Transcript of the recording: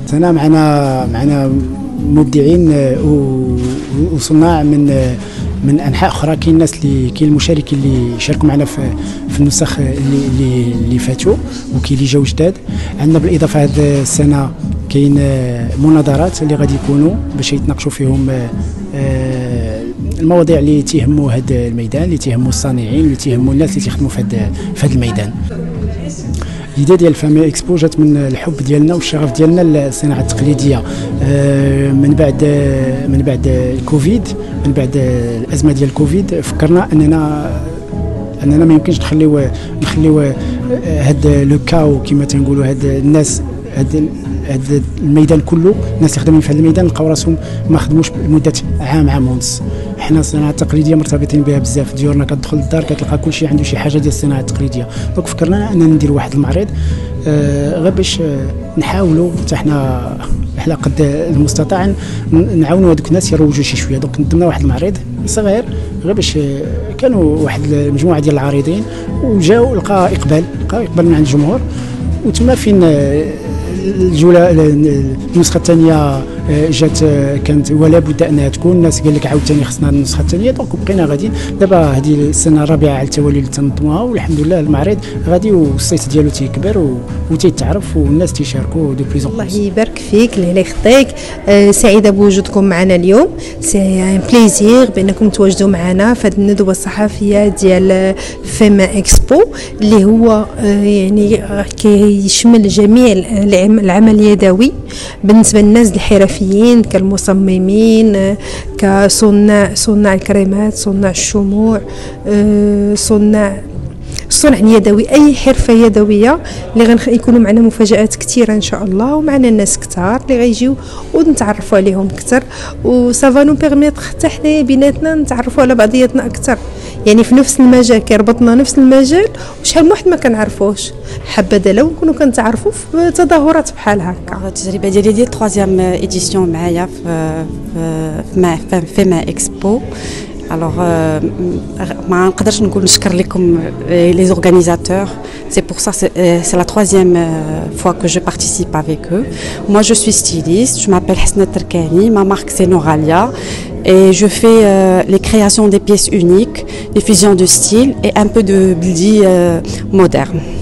هنا معنا مبدعين وصناع من انحاء اخرى. كاين الناس كاين المشاركين اللي شاركوا معنا في النسخ اللي فاتوا، وكاين اللي جاوا جداد. عندنا بالاضافه هذه السنه كاين مناظرات اللي غادي يكونوا باش يتناقشوا فيهم المواضيع اللي تيهموا هذا الميدان، اللي تيهموا الصانعين، اللي تيهموا الناس اللي تيخدموا في هذا الميدان. الإداة ديال فامي اكسبو جات من الحب ديالنا والشغف ديالنا للصناعه التقليديه. من بعد الكوفيد، من بعد الازمه ديال الكوفيد، فكرنا اننا ما يمكنش نخليو هذا لو كاو كما تنقولوا، هاد الناس، هذا الميدان كله، الناس اللي خدامين في هذا الميدان لقاو راسهم ما خدموش لمده عام ونص. حنا الصناعه التقليديه مرتبطين بها بزاف. ديورنا كتدخل للدار كتلقى كل شيء عنده شي حاجه ديال الصناعه التقليديه. دونك فكرنا اننا ندير واحد المعرض غير باش نحاولوا حتى حنا على قد المستطاع نعاونوا هذوك الناس يروجوا شي شويه. دونك نظمنا واحد المعرض صغير غير باش كانوا واحد المجموعه ديال العارضين، وجاوا لقى اقبال من عند الجمهور. وتما فين النسخه الثانيه جات، كانت ولا بد انها تكون. الناس قال لك عاوتاني خصنا النسخه الثانيه. دونك بقينا غاديين. دابا هذه السنه الرابعه على التوالي اللي تنظموها، والحمد لله المعرض غادي والصيت ديالو تيكبر وتيتعرف والناس تيشاركوا دو بليز. الله يبارك فيك، الله يخطيك. سعيده بوجودكم معنا اليوم. سي ان بليزير بانكم تواجدوا معنا في هذه الندوه الصحفيه ديال فيما اكسبو، اللي هو يعني كيشمل جميع العمل اليدوي بالنسبه للناس الحرفيين كالمصممين، كصناع الكريمات، صناع الشموع، صنع اليدوي، اي حرفه يدويه اللي غيكونوا معنا مفاجات كثيره ان شاء الله، ومعنا ناس كثار اللي غيجيو ونتعرفوا عليهم اكثر، وسافا نو بيرميتر حتى حنا بيناتنا نتعرفوا على بعضياتنا اكثر. يعني في نفس المجال كيربطنا نفس المجال، وشحال من واحد ما كنعرفوش. حبذا لو نكونوا كنتعرفوا في تظاهرات بحال هكا. التجربه ديالي ديال 3 ايديسيون معايا في فيما اكسبو. Alors, ما نقدرش نقول نشكر لكم les organisateurs. C'est pour ça c'est la 3e fois que je participe avec eux. Moi je suis styliste, je m'appelle Hasna Terkani, ma marque c'est Noralia et je fais les créations des pièces uniques, les fusions de style et un peu de buldi moderne.